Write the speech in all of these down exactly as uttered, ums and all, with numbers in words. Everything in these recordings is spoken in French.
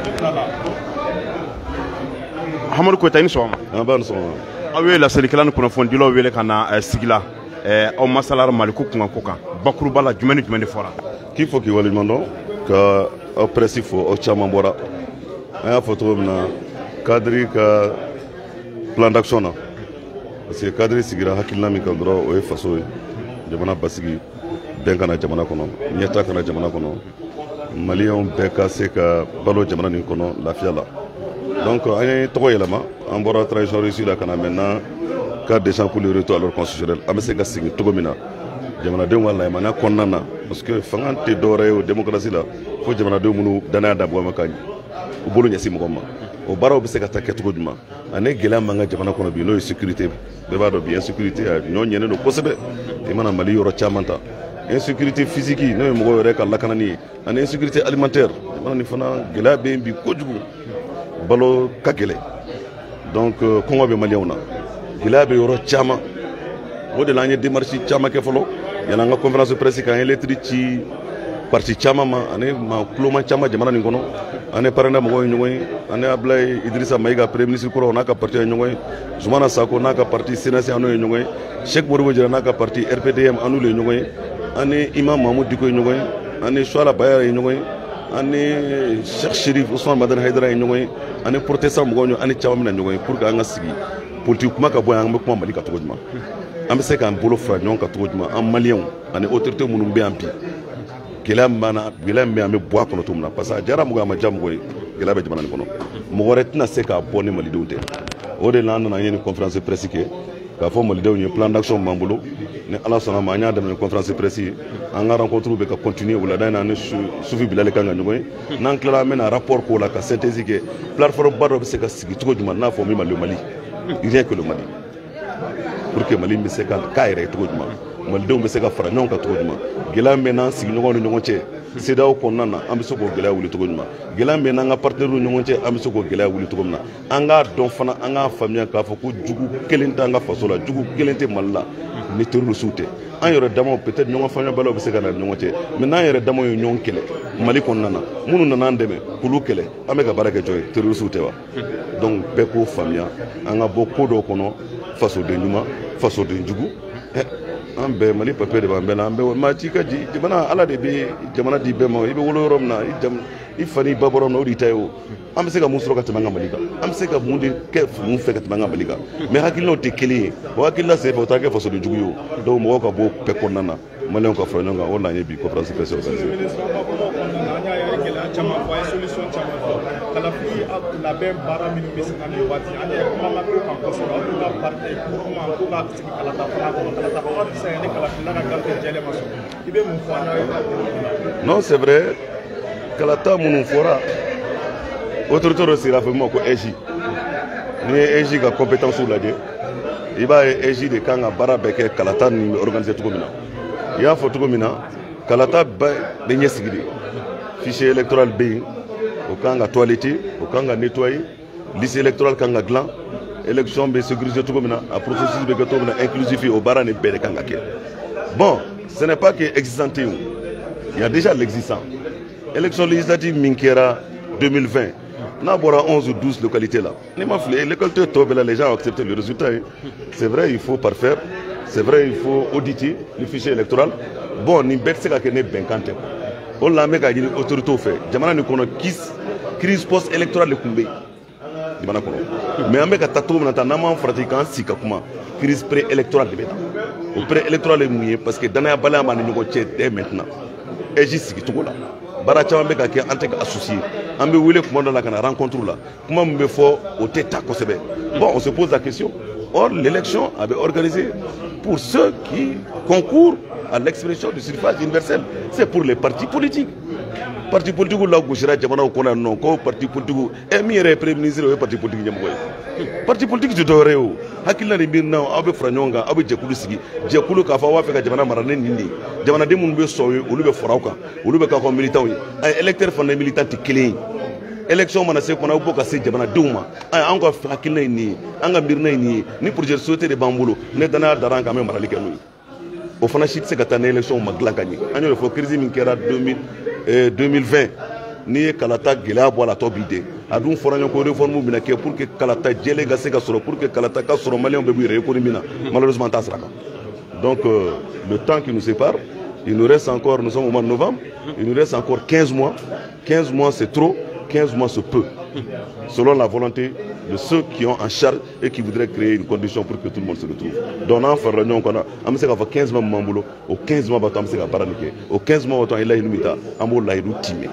Hamadu Koyita i ni sɔgɔma. An b'a ni sɔgɔma. Aw ye laselikilan ni kunnafonidilaw wele ka na sigi la aw masalara Mali ko kunkan ko kan bakuruba la jumɛn ni jumɛn de fɔra. K'i fɔ k'i waleɲuman dɔn ka aw presse fo aw caman bɔra an y'a fɔ cogo min na cadre ka plan d'action na parce que cadre sigira hakilina min kan dɔrɔn o ye faso ye jamana basigi bɛn kana jamana kɔnɔ ɲɛta kana jamana kɔnɔ maliyɛnw bɛɛ ka se ka balo jamana nin kɔnɔ lafiya la donc an ye tɔgɔ yɛlɛma an bɔra transition réussie la ka na maintenant cadre d'échange pour le retour à l'ordre constitutionnel an bɛ se ka sigi cogo min na jamanadenw ka layamaniya kɔnɔna na parce que fanga tɛ dɔwɛrɛ ye o démocratie la fo jamanadenw minnu danaya da bɔgɔma ka u bolo ɲɛsin mɔgɔ ma o baaraw bɛ se ka taa kɛcogo jumɛn ani gɛlɛya min b'an ka jamana kɔnɔ bi n'o ye sécurité bɛɛ b'a dɔn bi insécurité a ɲɔ ɲɛnen don kosɛbɛ i mana Mali yɔrɔ caman ta insécurité physique n'o ye mɔgɔw yɛrɛ ka lakanani ye ani insécurité alimentaire jamana nin fana gɛlɛya bɛ yen bi kojugu balo ka gɛlɛn donc kɔngɔ bɛ maliyɛnw na gɛlɛya bɛ yɔrɔ caman o de la an ye démarche caman kɛ fɔlɔ yan'an ka conférence presse kan an ye lettre ci parti caman ma ani maa kuloma caman jamana nin kɔnɔ an ye parrainé mɔgɔw ye ɲɔgɔn ye an ye Ablaye Idrissa Mayiga premier ministre kɔrɔ n'a ka parti ye ɲɔgɔn ye Zumana Sako n'a ka parti C N S an n'o ye ɲɔgɔn ye Cheikh Modibo Diarra n'a ka parti R P D M an n'olu ye ɲɔgɔn ye an ye Imam Mahamudu Diko ye ɲɔgɔn ye an ye Suala Bayara ye ɲɔgɔn ye an ye Cheikh Chérif Ousmane Madani Haidara ye ɲɔgɔn ye an ye protestant mɔgɔw ɲɔgɔn an ni caman bɛna ɲɔgɔn ye pour que an ka sigi politique kuma ka bɔ yan an bɛ kuma Mali kan cogo jumɛn an bɛ se k'an bolo fara ɲɔgɔn kan cogo jumɛn an maliyɛnw ani autorité minnu bɛ yan bi gɛlɛya min b'an na gɛlɛya min bɛ yan an bɛ bɔ a kɔnɔ cogo min na parce que a diyara mɔgɔ ye a ma diya mɔgɔ ye gɛlɛya bɛ jamana nin kɔnɔ mɔgɔ wɛrɛ tɛna se k'a bɔ ni malidenw tɛ o de la an nana an ye nin conférence presse kɛ k'a fɔ malidenw ye plan d'action b'an bolo ni ala sɔnna ma an y'a daminɛ conférence presse ye an ka rencontre bɛ ka continuer wulada in na ni Sufi Bilali kan ka ɲɔgɔn ye n'an tilala an bɛna rapport k'o la ka synthèse kɛ plateforme ba dɔ bɛ se ka sigi cogo jumɛn n'a fɔ min ma le Mali rien que le Mali pour que Mali bɛ se ka k'a yɛrɛ ye cogo jumɛn malidenw bɛ se ka fara ɲɔgɔn kan cogo jumɛn gɛlɛya min bɛ n'an sigiɲɔgɔnw ni ɲɔgɔn cɛ C E D E A O kɔnɔna na an bɛ se k'o gɛlɛya wuli cogo jumɛn gɛlɛya min bɛ n'an ka partenaires ni ɲɔgɔn cɛ an bɛ se k'o gɛlɛya wuli cogo min na an k'a dɔn fana an k'a faamuya k'a fɔ ko jugu kelen tɛ an ka faso la jugu kelen tɛ Mali la ni terroristes tɛ an yɛrɛ damaw peut-être ɲɔgɔn faamuyabaliyaw bɛ se ka na ni ɲɔgɔn cɛ mais n'an yɛrɛ damaw ye ɲɔgɔn kɛlɛ Mali kɔnɔna na minnu nana an dɛmɛ k'olu kɛlɛ an bɛ ka baara kɛ jɔn ye terroristes tɛ wa donc bɛɛ k'o faamuya an ka bɔ ko dɔw kɔnɔ fasoden ɲuman fasoden jugu an bɛɛ Mali papier de b'an bɛɛ la an bɛɛ maa ci ka ji jamana ala de bɛ jamana di bɛɛ ma i bɛ wolo yɔrɔ min na i fa n'i ba bɔra min na o de y'i ta ye o an bɛ se ka mun sɔrɔ ka tɛmɛ an ka Mali kan an bɛ se ka mun de kɛ mun fɛ ka tɛmɛ an ka Mali kan mais hakilinaw tɛ kelen ye o hakilina senfɛ o t'a kɛ fasoden jugu ye o donc mɔgɔw ka bɔ bɛɛ kɔnɔna na maliyɛnw ka fara ɲɔgɔn kan o de la an ye bi conférence presse organisée. labɛn baara minnu bɛ se ka nin waati an yɛrɛ kuma ma ko kan kosɛbɛ aw ka parti kuma ko ka sigi kalata fana kɔnɔ kalata fana bɛ se ka ne kalafila ka gafe jɛlen ma sɔn i bɛ mun fɔ an ye. Non c'est vrai kalata minnu fɔra autorité dɔ sigira a fɔ min ma ko E J n'i ye E J ka compétence lajɛ i b'a ye E J de kan ka baara bɛɛ kɛ kalata nin bɛ organiser cogo min na i y'a fɔ cogo min na kalata bɛɛ bɛ ɲɛsigi de fichier électoral bɛ yen o kan ka toiletter o kan ka nettoyer liste électorale kan ka dilan élection bɛ sécuriser cogo min na a processus bɛ kɛ cogo min na inclusif o baara nin bɛɛ de kan ka kɛ bon ce n'est pas que existant tɛ yen il y a déjà l'existant élection législative min kɛra deux mille vingt n'a bɔra onze ou douze localités là n'i ma fili localité tɔ bɛɛ la les gens ont accepté le résultat c'est vrai il faut parfaire c'est vrai il faut auditer le fichier électoral bon nin bɛɛ tɛ se ka kɛ ne bɛnkan tɛ o la an bɛ ka ɲini autorités fɛ jamana nin kɔnɔ crise post électorale de kun bɛ yen jamana kɔnɔ mais an bɛ ka taa cogo min na tan n'an m'an farati k'an sigi ka kuma crise pré électorale de bɛ na o pré électorale ye mun ye parce que danayabaliya b'an ni ɲɔgɔn cɛ dès maintenant E J sigi cogo la baara caman bɛ ka kɛ an tɛ ka associer an bɛ wele kuma dɔ la ka na rencontre la kuma min bɛ fɔ o tɛ taa kosɛbɛ bon on se pose la question or l'élection avait organisé pour ceux qui concourent à l'expression du suffrage universel c'est pour les partis politiques parti politique la gosira jamana kɔnɔ yan nɔ ko parti politique ɛ min yɛrɛ ye premier ministre o ye parti politique ɲɛmɔgɔ ye parti politique tɛ dɔwɛrɛ ye o hakilina de bɛ na aw bɛ fara ɲɔgɔn kan aw bɛ jɛkulu sigi jɛkulu k'a fɔ aw b'a fɛ ka jamana mara ne nin de ye jamanaden minnu bɛ sɔn o ye olu bɛ fara aw kan olu bɛ k'a fɔ militants ye a ye électeur fana militant tɛ kelen ye élection mana se kɔnɔ aw bɔ ka se jamanadenw ma an ka hakilina ye nin ye an ka miirina ye nin ye ni projet de société de b'an bolo ne danaya dara an kan an bɛ marali kɛ n'o ye o fana si tɛ se ka taa ni élection ma dilan ka ɲɛ an y'o fɔ crise min kɛra deux mille vingt n'i ye kalata gɛlɛya bɔ a la tɔ b'i den a dun fɔra ɲɔgɔn ko réforme bɛna kɛ pour que kalata jɛlen ka se ka sɔrɔ pour que kalata ka sɔrɔ maliyɛnw bɛ b'u yɛrɛ économie na malheureusement t'a sira kan donc euh, le temps qui nous sépare il nous reste encore, nous sommes au mois de novembre, il nous reste encore quinze mois. quinze mois c'est trop, quinze mois c'est peu. Selon la volonté de ceux qui ont en charge et qui voudraient créer une condition pour que tout le monde se retrouve. Donc on a fait réunion qu'on a, on sait qu'on va quinze mois de boulot, au quinze mois on sait qu'on va au quinze mois on a une mita, on va timé.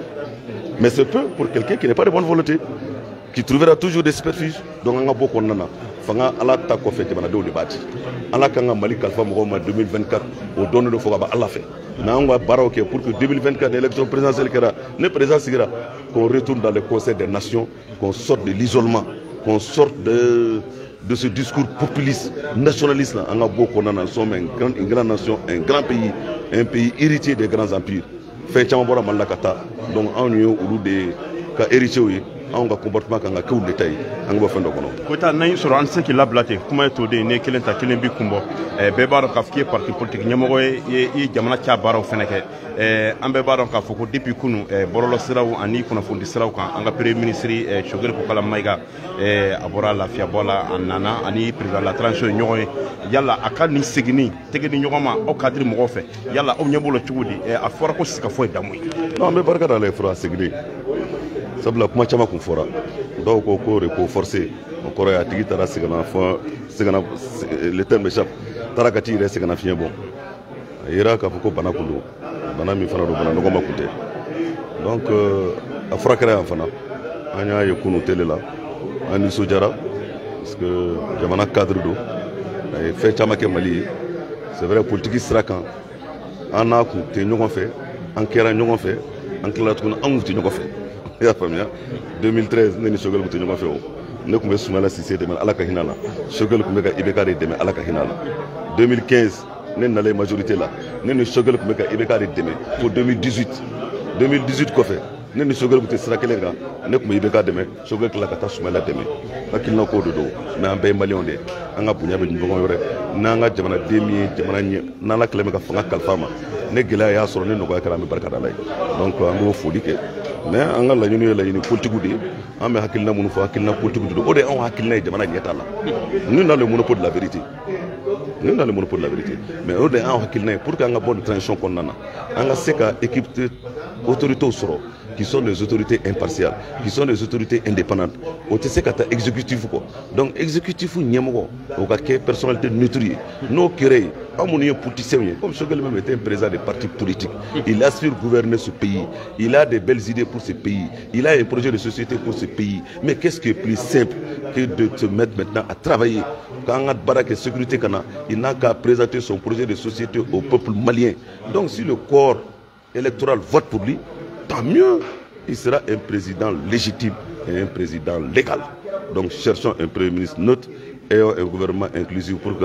Mais c'est peu pour quelqu'un qui n'est pas de bonne volonté, qui trouvera toujours des superficies. Donc on a beaucoup de gens. Fanga ala ta ko fete bana do de bati ala kanga mali kalfa mo ma deux mille vingt-quatre o donne do foga ba ala fait na on va baroque pour que deux mille vingt-quatre l'élection présidentielle kera ne président sigira qu'on retourne dans le conseil des nations, qu'on sorte de l'isolement, qu'on sorte de de ce discours populiste nationaliste là on a beaucoup on a sommes une grande une grande nation, un grand pays, un pays héritier des grands empires fait chama bora malakata donc on y ou des ka héritier on va comportement kan ka kew détail an ba fendo kono ko ta nay soro an seki lablate kuma to de ne kelen ta kelen bi kumbo e be baro ka fie parti politique nyamo ye ye jamana cha baro feneke e an be baro ka foko depuis kunu e borolo siraw ani kuna fundi siraw kan an ga premier ministre e chogel ko kala maiga e abora la fia bola anana ani président la transition nyoy yalla aka ni segini tegeni nyogoma o cadre mo fe yalla o nyabolo chugudi e afora ko sika fo damuy non mais barka dale fra segini sabla kuma chama kun fora do ko ko ko forcer ko ya tigi tara sigana fo sigana le terme échappe tara kati ire sigana fien bon ira ka ko bana kundu bana mi fana do bana no ma kunte donc a frakara fana anya ye kunu tele la ani sojara parce que jamana cadre do e fait chama ke mali c'est vrai politique sera quand ana ku te ñogon fait en kera ñogon fait en kala tun amu te ñogon fait ya famia deux mille treize ne ni sogol ko te ñogon fait o ne ko be Soumala Cissé de ala ka hinala sogol ko be ka ibeka de deme ala ka hinala deux mille quinze ne na la majorité là ne ni sogol ko be ka ibeka de deme pour deux mille dix-huit deux mille dix-huit ko fait ne ni sogol ko te sira kelenga ne ko ibeka deme sogol ko la ka ta Soumala deme hakilna ko do do mais en bay malion de anga bunya be ngongo yore na nga jamana demi jamana nye na la kleme ka fanga kalfama ne gela ya soro ne no ko kala mi barka dalay donc ango fodi ke mais anga la ñu la ñu politique di am hakilna munu fa hakilna politique do o de on hakilna jamana nyeta la ñu na le monopole de la vérité ñu na le monopole de la vérité mais o de on hakilna pour que anga bonne transition qu'on nana anga seka équipe autorité soro qui sont des autorités impartiales, qui sont des autorités indépendantes. On te sait qu'à exécutif quoi. Donc exécutif niamo, au cas que personnalité neutre. Nos querelles, amonie politicien, comme Choguel même était un président des partis politiques. Il aspire gouverner ce pays. Il a des belles idées pour ce pays. Il a un projet de société pour ce pays. Mais qu'est-ce qui est plus simple que de se mettre maintenant à travailler? Quand on a Barak et sécurité, il n'a qu'à présenter son projet de société au peuple malien. Donc si le corps électoral vote pour lui, tant mieux, il sera un président légitime et un président légal. Donc cherchons un premier ministre neutre et un gouvernement inclusif pour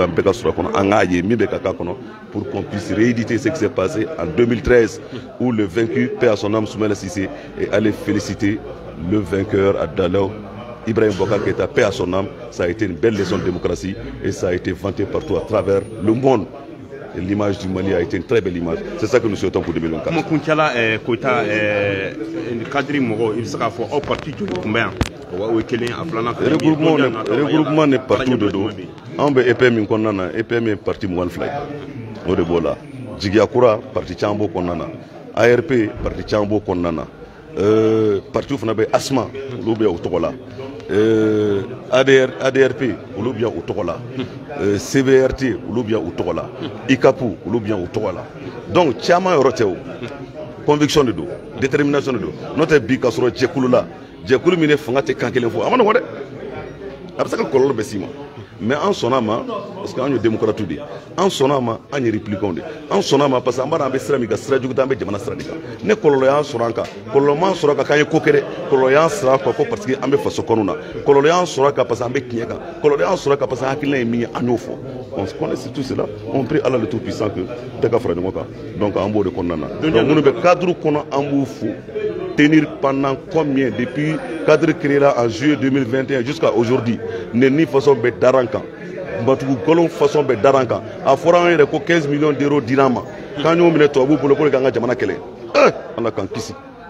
qu'on puisse rééditer ce qui s'est passé en deux mille treize où le vaincu, paix à son âme, Soumala Cissé, est allé féliciter le vainqueur à Dalao, Ibrahim Bokar Keïta, paix à son âme. Ça a été une belle leçon de démocratie et ça a été vanté partout à travers le monde. L'image du Mali a été une très belle image. C'est ça que nous souhaitons pour deux mille vingt-quatre. Comment Koutiala Koïta cadre Moro, il sera fort au parti du combien? Le regroupement n'est partout de dos. On veut E P M Konana, E P M est parti Mouan Fly. Au Debola. Djigiakura, parti Chambo Konana. A R P, parti Chambo Konana. Parti Funabe Asma, Loubia Outokola. Euh, A D R P, ou bien au Togola, euh, C V R T, ou bien au Togola, I C A P U, ou bien au Togola. Donc, Tchama Roteo, conviction de dos, détermination de dos. Notre Bikasoro Djekoulula, Djekoulou Mine Fangate Kankele Fo, Amano Wade, Absaka Kololo Bessima. Mais en son âme, parce qu'on est démocrate tout dit, en son âme, on est répliquant. En son âme, parce qu'on a un Sramika, Sradjuka, Jamana Stradika. Ne Koloyan Soranka, Koloman Soraka, Kanye Kokere, Koloyan Soraka, parce qu'il y a un façon Konuna, Koloyan Soraka, parce qu'on a un Kieka, Koloyan Soraka, parce qu'on a un mis à Nofo. On se connaît tout cela, on prie Allah le Tout-Puissant que Tekafra de Moka, donc en beau de Konana. Donc on ne peut cadre qu'on a en boufou. Tenir pendant combien depuis cadre créé là en juillet deux mille vingt et un jusqu'à aujourd'hui n'est ni façon de daranka batugu kolon façon de daranka a fora un reko quinze millions d'euros dirama quand nous mettons toi pour le pour le ganga jamana kele eh on a kan kisi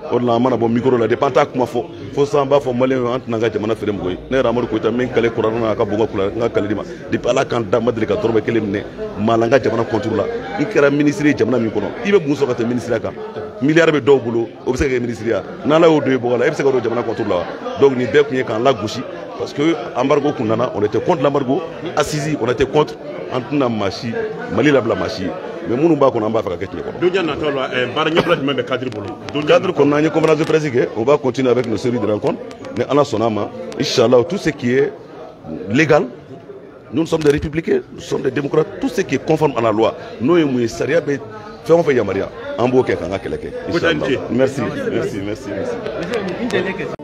o de la an mana bɔ micro la depuis an t'a kuma fɔ fo sisan an b'a fɔ maliyɛnw an tɛna an ka jamana feere mɔgɔ ye ne yɛrɛ Amadu Koyita min kale kuranɛ na a ka bon n ka kula- n ka kale di ma depuis Ala k'an da ma deli ka dɔrɔmɛ kelen minɛ maa la n ka jamana compte la n kɛra ministre ye jamana min kɔnɔ i bɛ mun sɔrɔ ka tɛmɛ ministre kan miliyari bɛ dɔw bolo o bɛ se ka kɛ ministre ya n'Ala y'o don i bɔgɔ la e bɛ se ka don jamana compte la wa donc nin bɛɛ kun ye k'an lagosi parce que embargo kun nana on était contre l'embargo assisi on était contre an tɛna maa si Mali labila maa si ye mais minnu b'a kɔnɔ an b'a fɛ ka kɛ tiɲɛ kɔnɔ. don diya nataw la ɛɛ baara ɲɛbila jumɛn bɛ cadre bolo. Don diya Cadre nataw qu'on a une conférence de presse, on va continuer avec nos séries de rencontres. Mais en Sonama, Inch'Allah, tout ce qui est légal, nous sommes des républicains, nous sommes des démocrates, tout ce qui est conforme à la loi, nous sommes Saria, faisons faire Yamaria, en Boké, Merci, merci, merci, merci. merci.